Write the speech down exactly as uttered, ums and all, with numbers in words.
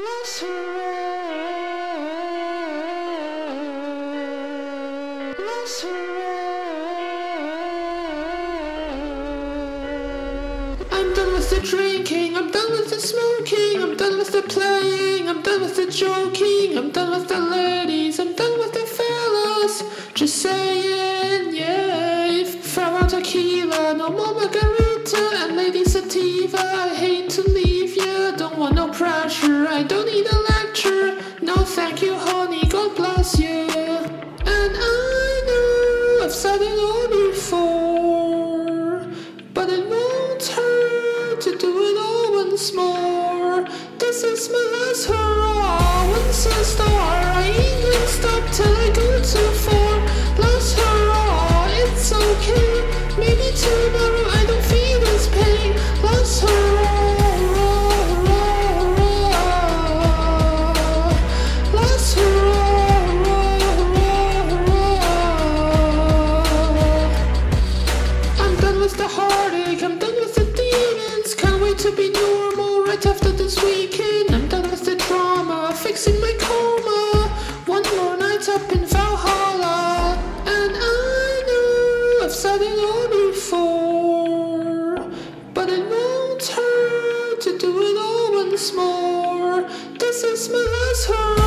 Let's hurrah, let's hurrah. I'm done with the drinking, I'm done with the smoking, I'm done with the playing, I'm done with the joking, I'm done with the ladies, I'm done with the fellas. Just saying, yeah. Farewell tequila, no more margarita, and lady sativa. I hate to leave ya, don't want no pressure, I don't need a lecture. No thank you honey, God bless you. And I know I've said it all before, but it won't hurt to do it all once more. This is my last hurrah, once a star, I ain't gonna stop till I go too far. Last hurrah, it's okay, maybe tomorrow I don't feel this pain. Last hurrah, last hurrah. I'm done with the heartache, I'm done with the demons, can't wait to be normal right after this weekend. I'm done with the drama, fixing my coma, one more night up in Valhalla. And I know I've said it all before, but it won't hurt to do it all once more. This is my last hurrah.